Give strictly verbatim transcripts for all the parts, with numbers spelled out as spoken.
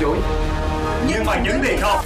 chuỗi, nhưng mà những tiền không.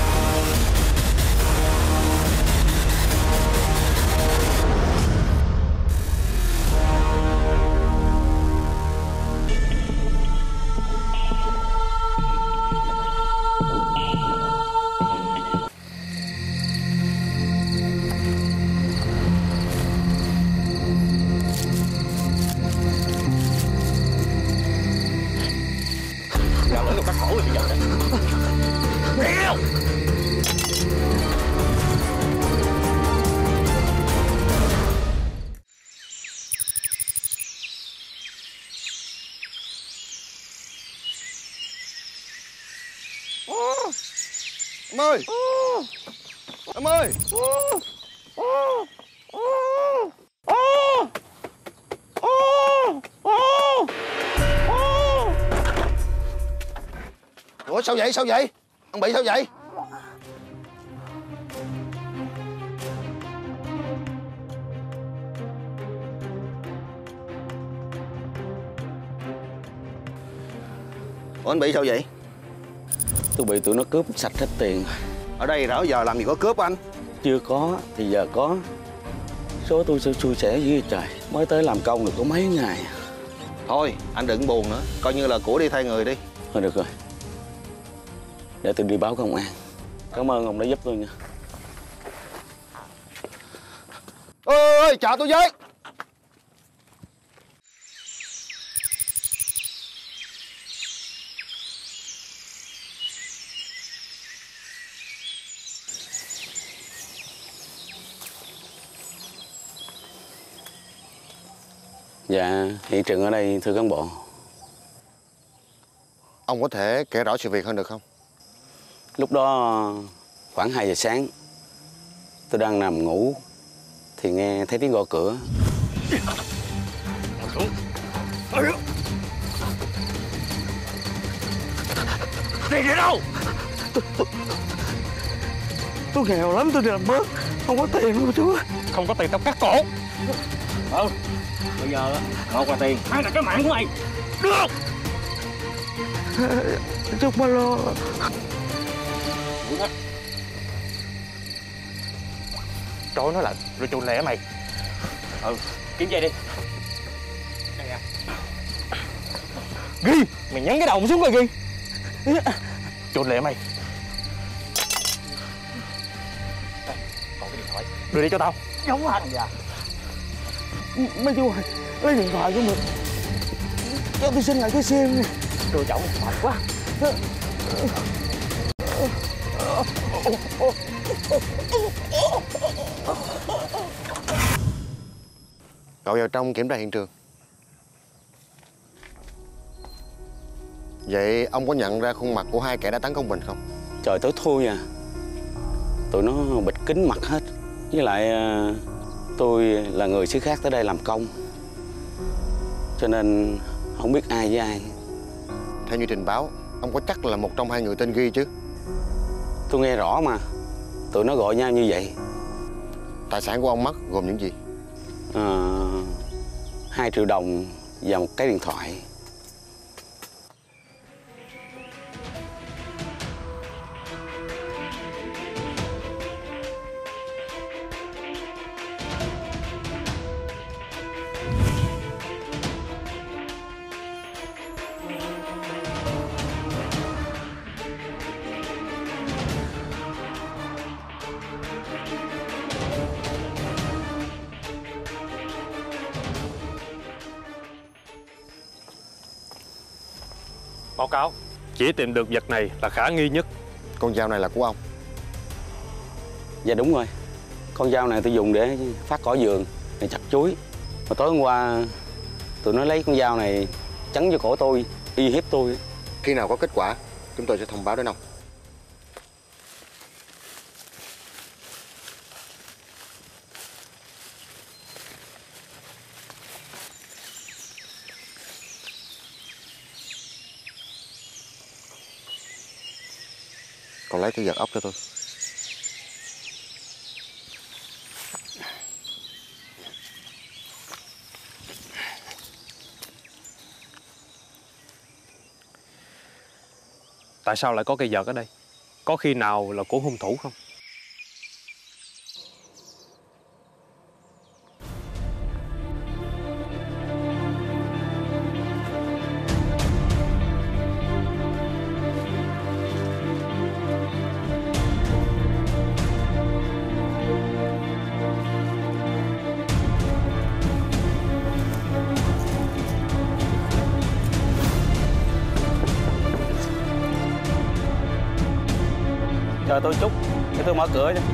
Em ơi! Em ơi! Ủa sao vậy? Sao vậy? Ông bị sao vậy? Ủa anh bị sao vậy? Tôi bị tụi nó cướp sạch hết tiền. Ở đây đó giờ làm gì có cướp anh? Chưa có thì giờ có. Số tôi sẽ xui xẻ dữ trời. Mới tới làm công được có mấy ngày. Thôi anh đừng buồn nữa. Coi như là của đi thay người đi. Thôi được rồi, để tôi đi báo công an. Cảm ơn ông đã giúp tôi nha. Ơi chờ tôi với. Dạ, hiện trường ở đây thưa cán bộ. Ông có thể kể rõ sự việc hơn được không? Lúc đó khoảng hai giờ sáng, tôi đang nằm ngủ thì nghe thấy tiếng gõ cửa. Tiền ở đâu? Tôi, tôi, tôi nghèo lắm, tôi đi làm bớt, không có tiền luôn chú. Không có tiền tao cắt cổ. Ừ, bây giờ một là tiền, hai là cái mạng của mày. Đưa không? chút ba lô. Trôi nó lại rồi chùn lẹ mày. Ừ, kiếm dây đi. Ghi, mày nhấn cái đầu xuống coi Ghi. Chùn lẹ mày. Đây, còn cái điện thoại. Đưa đi cho tao. Giống anh dạ. Mấy chú ơi, lấy điện thoại của mình. Cho tôi xin lại cái sim đi. Đưa chậu mệt quá. Cậu vào trong kiểm tra hiện trường. Vậy ông có nhận ra khuôn mặt của hai kẻ đã tấn công mình không? Trời tối thui à. Tụi nó bịt kín mặt hết. Với lại tôi là người xứ khác tới đây làm công, cho nên không biết ai với ai. Theo như trình báo, ông có chắc là một trong hai người tên Ghi chứ? Tôi nghe rõ mà. Tụi nó gọi nhau như vậy. Tài sản của ông mất gồm những gì? À, hai triệu đồng và một cái điện thoại. Báo cáo, chỉ tìm được vật này là khả nghi nhất. Con dao này là của ông? Dạ đúng rồi. Con dao này tôi dùng để phát cỏ vườn, để chặt chuối. Mà tối hôm qua tụi nó lấy con dao này chắn vô cổ tôi, uy hiếp tôi. Khi nào có kết quả, chúng tôi sẽ thông báo đến ông. Còn lấy cái vật ốc cho tôi. Tại sao lại có cây vợt ở đây? Có khi nào là của hung thủ không? Chờ tôi chút, để tôi mở cửa cho.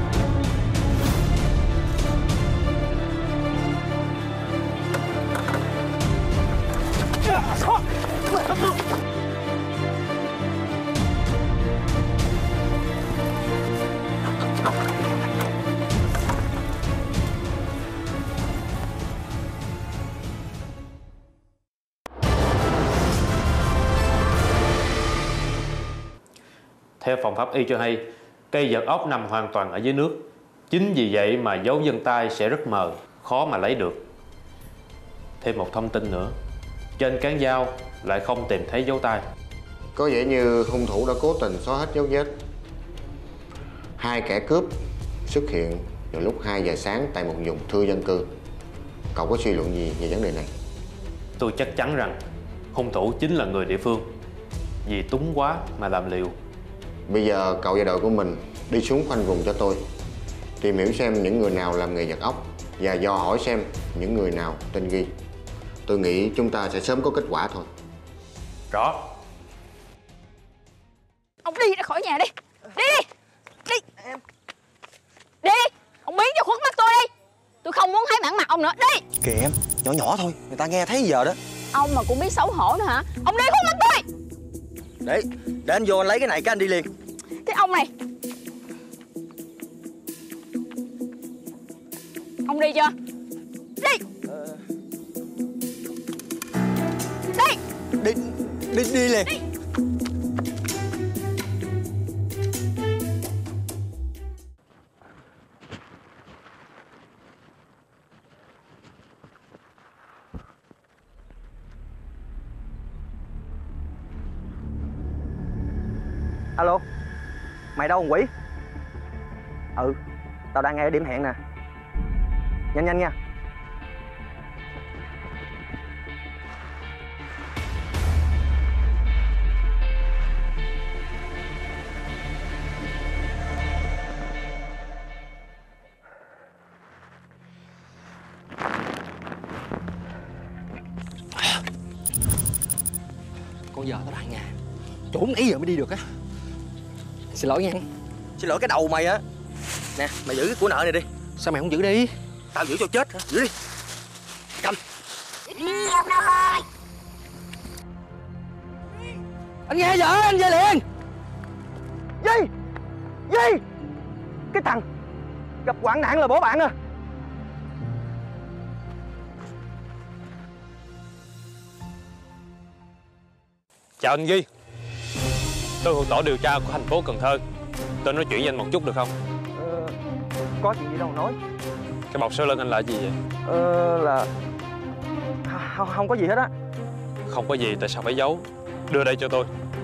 Theo phòng pháp y cho hay, cây vợt ốc nằm hoàn toàn ở dưới nước. Chính vì vậy mà dấu vân tay sẽ rất mờ, khó mà lấy được. Thêm một thông tin nữa, trên cán dao lại không tìm thấy dấu tay. Có vẻ như hung thủ đã cố tình xóa hết dấu vết. Hai kẻ cướp xuất hiện vào lúc hai giờ sáng tại một vùng thưa dân cư. Cậu có suy luận gì về vấn đề này? Tôi chắc chắn rằng hung thủ chính là người địa phương. Vì túng quá mà làm liều. Bây giờ cậu và đội của mình đi xuống khoanh vùng cho tôi, tìm hiểu xem những người nào làm nghề giật ốc và dò hỏi xem những người nào tên Ghi. Tôi nghĩ chúng ta sẽ sớm có kết quả thôi. Rõ. Ông đi ra khỏi nhà đi. Đi đi. Đi. Em. Đi. Ông biến cho khuất mắt tôi đi. Tôi không muốn thấy mặt mặt ông nữa. Đi. Kìa em, nhỏ nhỏ thôi, người ta nghe thấy giờ đó. Ông mà cũng biết xấu hổ nữa hả? Ông đi khuất mắt tôi. Để, để anh vô anh lấy cái này cái anh đi liền. Cái ông này. Ông đi chưa? Đi. Ờ... Đi. Đi, đi, đi liền. Đi. Alo, mày đâu thằng quỷ? Ừ, tao đang ngay ở điểm hẹn nè. Nhanh nhanh nha. Con giờ tao đang nhà. Trốn nãy giờ mới đi được á. Xin lỗi nha. Xin lỗi cái đầu mày á. Nè, mày giữ cái của nợ này đi. Sao mày không giữ đi? Tao giữ cho chết hả? Giữ đi. Cầm. Anh nghe vợ, anh về liền. Gì? Gì? Cái thằng gặp hoạn nạn là bố bạn à? Chào anh Ghi. Tôi thuộc tổ điều tra của thành phố Cần Thơ. Tôi nói chuyện với anh một chút được không? Ờ, có chuyện gì đâu nói. Cái bọc sau lưng anh là gì vậy? Ờ, là... Không, không có gì hết á. Không có gì, tại sao phải giấu? Đưa đây cho tôi.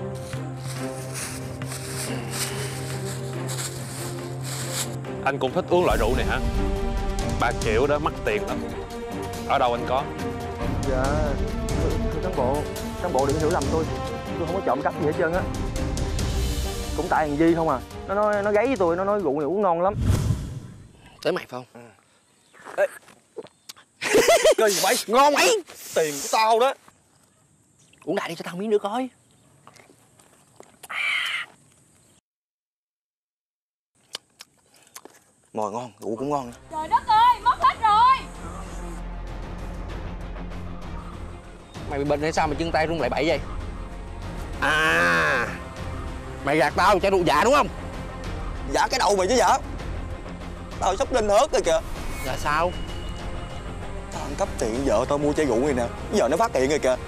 Anh cũng thích uống loại rượu này hả? Ba triệu đó, mắc tiền lắm. Ở đâu anh có? Dạ, thưa, thưa cán bộ, cán bộ đừng hiểu lầm tôi. Tôi không có trộm cắp gì hết trơn á. Cũng tại thằng Di không à. Nó nói nó gáy với tôi, nó nói rượu này uống ngon lắm. Tới mày phải không? Ừ. Cười gì vậy? Ngon mày. Tiền của tao đó. Uống đại đi cho tao miếng nữa coi. Mồi ngon, rượu cũng ngon. Trời đất ơi, mất hết rồi. Mày bị bệnh hay sao mà chân tay run lại bậy vậy? À, mày gạt tao chai rượu già đúng không? Dạ cái đầu mày chứ dạ. Tao sắp lên hớt rồi kìa. Là sao? Tao ăn cắp tiền vợ tao mua chai rượu này nè. Giờ nó phát hiện rồi kìa.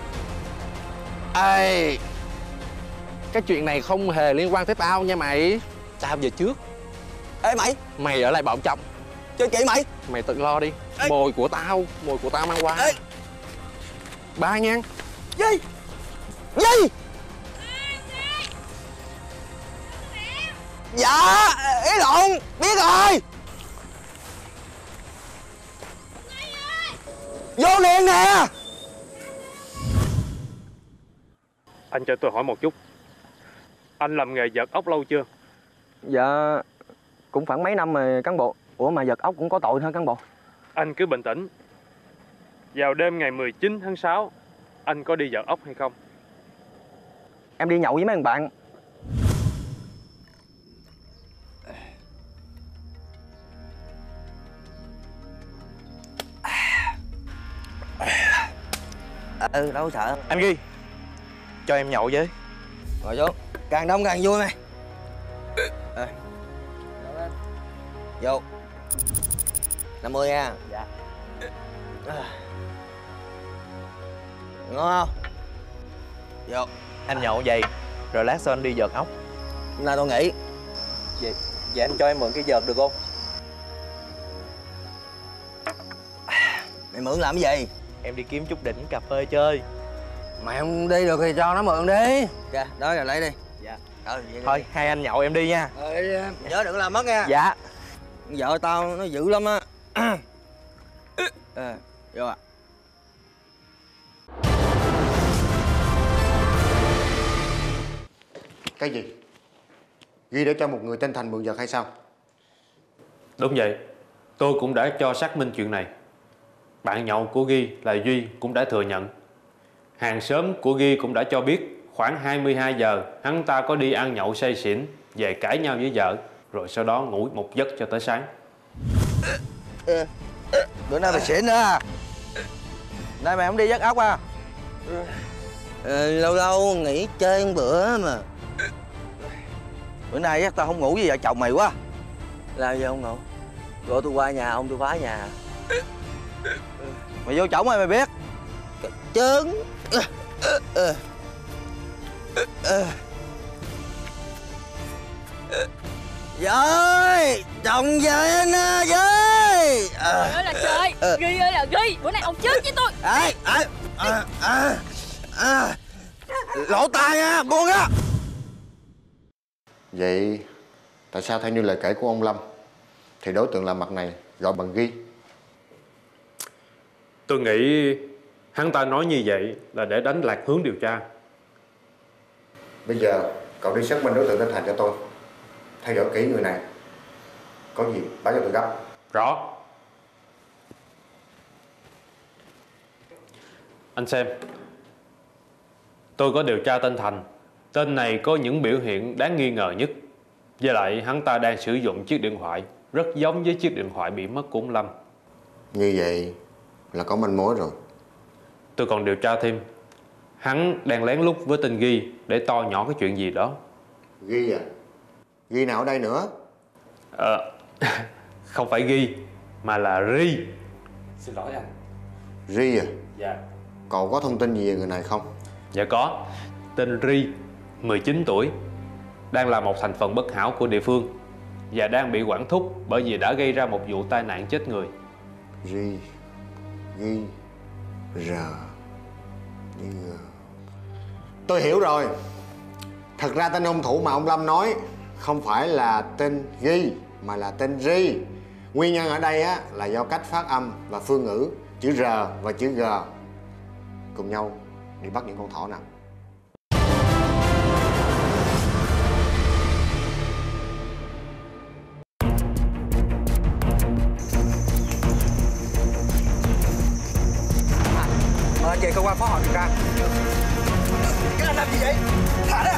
Ê, cái chuyện này không hề liên quan tới tao nha mày. Tao về trước. Ê mày. Mày ở lại bọn chồng. Chơi chị mày. Mày tự lo đi. Ê. Mồi của tao, mồi của tao mang qua. Ê. Ba nha. Gì? Gì? Dạ, ý lộn, biết rồi. Vô liền nè. Anh cho tôi hỏi một chút, anh làm nghề giật ốc lâu chưa? Dạ, cũng khoảng mấy năm rồi cán bộ. Ủa mà giật ốc cũng có tội hả cán bộ? Anh cứ bình tĩnh. Vào đêm ngày mười chín tháng sáu, anh có đi giật ốc hay không? Em đi nhậu với mấy thằng bạn. Ừ, đâu có sợ. Anh Ghi, cho em nhậu với. Ngồi vô, càng đông càng vui mày. À. Vô năm mươi nha. Dạ. À. Ngon không? Vô. Anh nhậu vậy, rồi lát sau anh đi vợt ốc. Hôm nay tôi nghỉ. Vậy, vậy anh cho em mượn cái vợt được không? Mày mượn làm cái gì? Em đi kiếm chút đỉnh cà phê chơi. Mày không đi được thì cho nó mượn đi. Kìa, đó rồi lấy đi. Dạ. Ừ, vậy Thôi, đi. hai anh nhậu em đi nha. Ờ, đi đi em. Nhớ đừng làm mất nha. Dạ. Vợ tao nó dữ lắm á. À, vô ạ. Cái gì? Ghi để cho một người tên Thành mượn vợt hay sao? Đúng vậy, tôi cũng đã cho xác minh chuyện này. Bạn nhậu của Ghi là Duy cũng đã thừa nhận. Hàng xóm của Ghi cũng đã cho biết khoảng hai mươi hai giờ hắn ta có đi ăn nhậu say xỉn, về cãi nhau với vợ, rồi sau đó ngủ một giấc cho tới sáng. Bữa nay mày xỉn nữa à? Nay mày không đi dắt ốc à? Ờ, lâu lâu nghỉ chơi một bữa mà. Bữa nay chắc tao không ngủ với vợ chồng mày quá. Làm gì không ngủ? Gọi tôi qua nhà ông tôi phá nhà. Mày vô chổng mày mày biết. Trứng. Rồi, chồng về anh ơi. Trời ơi là trời, Ghi ơi là Ghi, bữa nay ông chết với tôi. Ê, ê, à, à, à. Lỗ tai nha, buông á. Vậy tại sao theo như lời kể của ông Lâm thì đối tượng lạ mặt này gọi bằng Ghi? Tôi nghĩ hắn ta nói như vậy là để đánh lạc hướng điều tra. Bây giờ cậu đi xác minh đối tượng tên Thành cho tôi. Theo dõi kỹ người này. Có gì báo cho tôi gấp. Rõ. Anh xem, tôi có điều tra tên Thành. Tên này có những biểu hiện đáng nghi ngờ nhất. Với lại hắn ta đang sử dụng chiếc điện thoại rất giống với chiếc điện thoại bị mất của ông Lâm. Như vậy là có manh mối rồi. Tôi còn điều tra thêm, hắn đang lén lút với tên Ghi để to nhỏ cái chuyện gì đó. Ghi à? Ghi nào ở đây nữa? Ờ, không phải Ghi mà là Ri. Xin lỗi anh. Ri à? Dạ. Cậu có thông tin gì về người này không? Dạ có. Tên Ri, mười chín tuổi, đang là một thành phần bất hảo của địa phương và đang bị quản thúc bởi vì đã gây ra một vụ tai nạn chết người. Ri, Ghi, R, G. Tôi hiểu rồi. Thật ra tên hung thủ mà ông Lâm nói không phải là tên Ghi mà là tên Ri. Nguyên nhân ở đây á là do cách phát âm và phương ngữ chữ R và chữ G. Cùng nhau đi bắt những con thỏ nào. Mời anh về cơ quan phó họ điều tra. Cái anh làm gì vậy? Thả ra.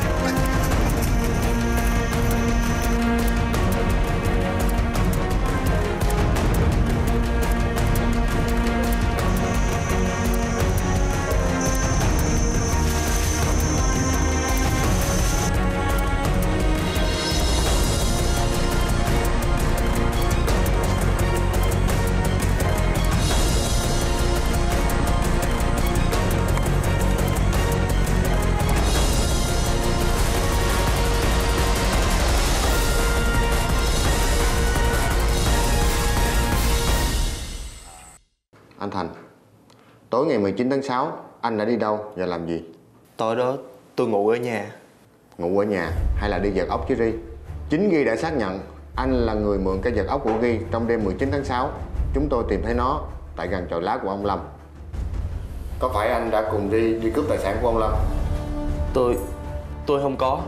Anh Thành, tối ngày mười chín tháng sáu anh đã đi đâu và làm gì? Tối đó tôi ngủ ở nhà. Ngủ ở nhà hay là đi giật ốc chứ Ri? Chính Ghi đã xác nhận anh là người mượn cây giật ốc của Ghi trong đêm mười chín tháng sáu. Chúng tôi tìm thấy nó tại gần chòi lá của ông Lâm. Có phải anh đã cùng Ghi đi cướp tài sản của ông Lâm? Tôi... tôi không có.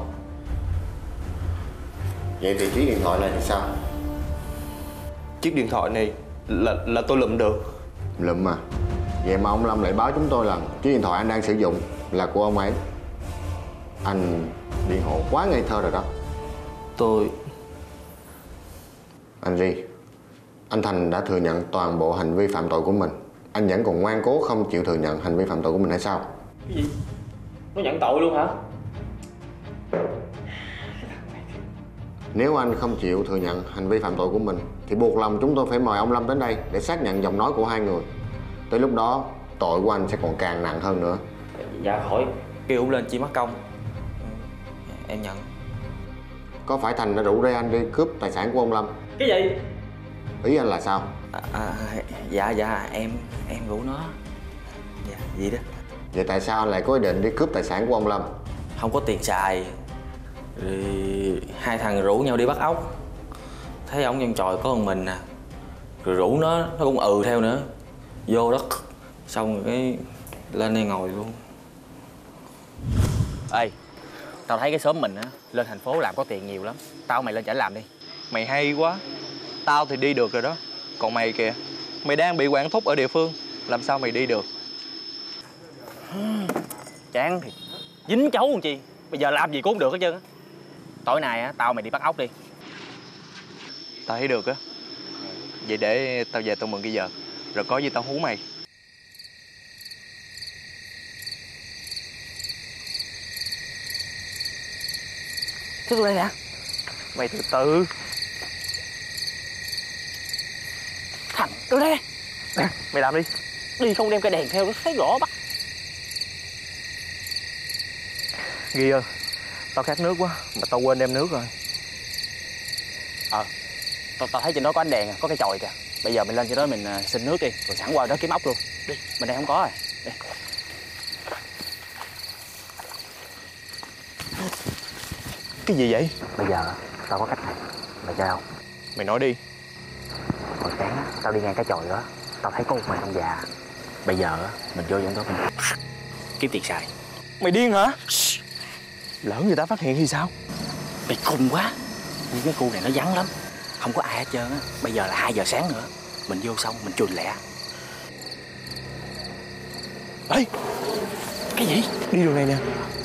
Vậy thì chiếc điện thoại này thì sao? Chiếc điện thoại này là là tôi lượm được. Lụm à? Vậy mà ông Lâm lại báo chúng tôi rằng chiếc điện thoại anh đang sử dụng là của ông ấy. Anh biện hộ quá ngây thơ rồi đó. Tôi... Anh Ri, anh Thành đã thừa nhận toàn bộ hành vi phạm tội của mình. Anh vẫn còn ngoan cố không chịu thừa nhận hành vi phạm tội của mình hay sao? Cái gì? Nó nhận tội luôn hả? Nếu anh không chịu thừa nhận hành vi phạm tội của mình thì buộc lòng chúng tôi phải mời ông Lâm đến đây để xác nhận giọng nói của hai người. Tới lúc đó tội của anh sẽ còn càng nặng hơn nữa. Dạ khỏi. Kêu lên chỉ mất công. Em nhận. Có phải Thành đã rủ rê anh đi cướp tài sản của ông Lâm? Cái gì? Ý anh là sao? À, à, dạ dạ em em rủ nó. Dạ gì đó. Vậy tại sao anh lại có ý định đi cướp tài sản của ông Lâm? Không có tiền xài. Rồi hai thằng rủ nhau đi bắt ốc. Thấy ổng nhân tròi có một mình nè. Rồi rủ nó, nó cũng ừ theo nữa. Vô đất. Xong rồi cái lên đây ngồi luôn. Ê, tao thấy cái xóm mình á, lên thành phố làm có tiền nhiều lắm. Tao mày lên chảnh làm đi. Mày hay quá. Tao thì đi được rồi đó. Còn mày kìa, mày đang bị quản thúc ở địa phương, làm sao mày đi được? Chán thì dính chấu còn chi. Bây giờ làm gì cũng không được hết trơn á. Tối nay á, tao mày đi bắt ốc đi. Tao thấy được á. Vậy để tao về tao mượn cái giờ. Rồi có gì tao hú mày. Cứ vô đây nè. Mày từ từ. Thành, đưa đây. Nè, mày làm đi. Đi không đem cái đèn theo nó thấy rõ bắt. Ghi ơi, tao khát nước quá, mà tao quên đem nước rồi. Ờ, tao, tao thấy trên đó có ánh đèn, có cái chòi kìa. Bây giờ mình lên trên đó mình uh, xin nước đi, rồi sẵn qua đó kiếm ốc luôn. Đi, bên đây không có rồi. Đi. Cái gì vậy? Bây giờ tao có cách này, mày chơi không? Mày nói đi. Hồi sáng á, tao đi ngang cái chòi đó, tao thấy có một mày ông già. Bây giờ á, mình vô trong đó mình kiếm tiền xài. Mày điên hả? Lỡ người ta phát hiện thì sao? Mày khùng quá. Nhưng cái khu này nó vắng lắm, không có ai hết trơn á. Bây giờ là hai giờ sáng nữa, mình vô xong mình chùn lẹ. Ê, cái gì? đi đường này nè.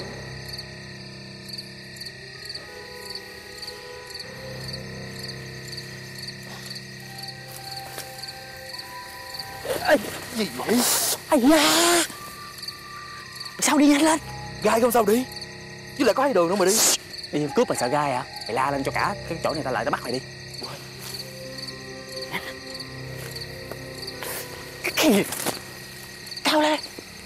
Ê, gì vậy? Ây da, sao đi nhanh lên? Gai không sao đi. Chứ lại có hai đường nữa mà đi. Đi cướp mà sợ gai hả? Mày la lên cho cả cái chỗ này tao lại tao bắt mày đi. Cái gì? Cao lên.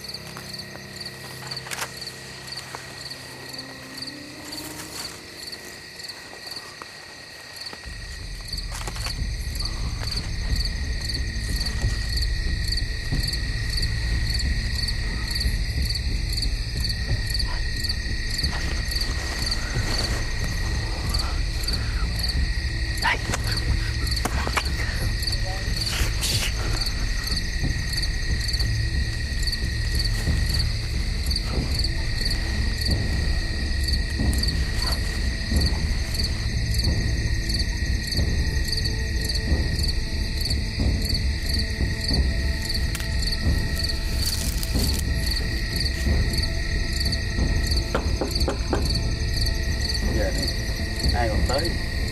Ai còn tới?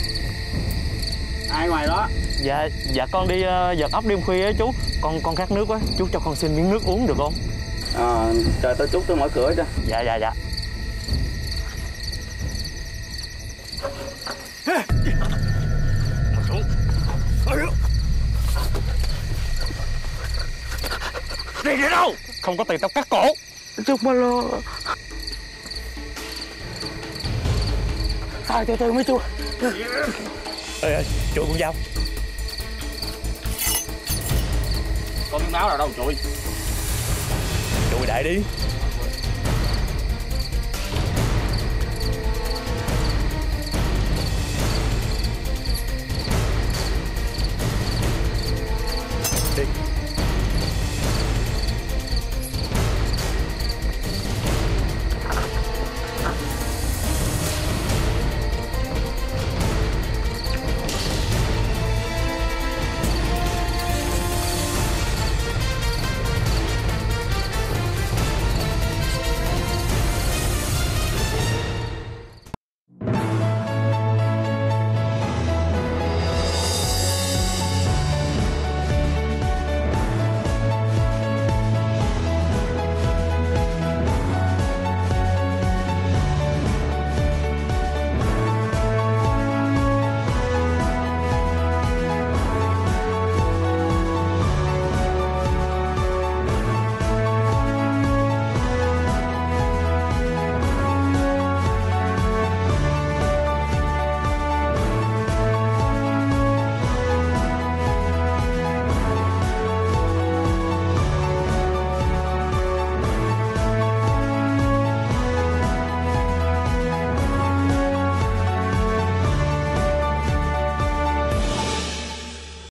Ai ngoài đó? Dạ, dạ con đi uh, giật ốc đêm khuya á chú. Con con khát nước quá, chú cho con xin miếng nước uống được không? À, chờ tôi chút tôi mở cửa cho. Dạ dạ dạ. Đi đi đâu? Không có tiền tao cắt cổ. Chúc ba lo. Sao từ từ mấy chú. Ê ơi, chuỗi con dao. Có miếng máu nào đâu chuỗi. Chuỗi đại đi.